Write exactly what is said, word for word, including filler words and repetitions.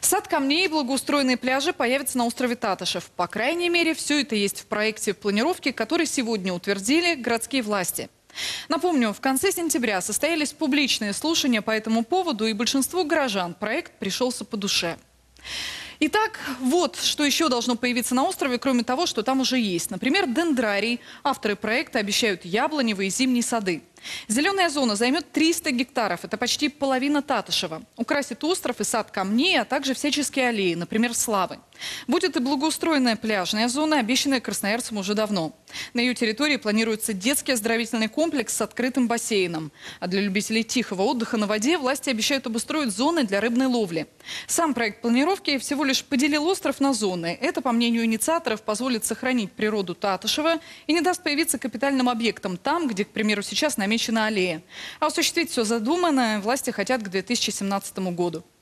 Сад камней и благоустроенные пляжи появятся на острове Татышев. По крайней мере, все это есть в проекте планировки, который сегодня утвердили городские власти. Напомню, в конце сентября состоялись публичные слушания по этому поводу, и большинству горожан проект пришелся по душе. Итак, вот что еще должно появиться на острове, кроме того, что там уже есть. Например, дендрарий. Авторы проекта обещают яблоневые зимние сады. Зеленая зона займет триста гектаров. Это почти половина Татышева. Украсит остров и сад камней, а также всяческие аллеи, например, Славы. Будет и благоустроенная пляжная зона, обещанная красноярцам уже давно. На ее территории планируется детский оздоровительный комплекс с открытым бассейном. А для любителей тихого отдыха на воде власти обещают обустроить зоны для рыбной ловли. Сам проект планировки всего лишь поделил остров на зоны. Это, по мнению инициаторов, позволит сохранить природу Татышева и не даст появиться капитальным объектам там, где, к примеру, сейчас намечена аллея. А осуществить все задуманное власти хотят к две тысячи семнадцатому году.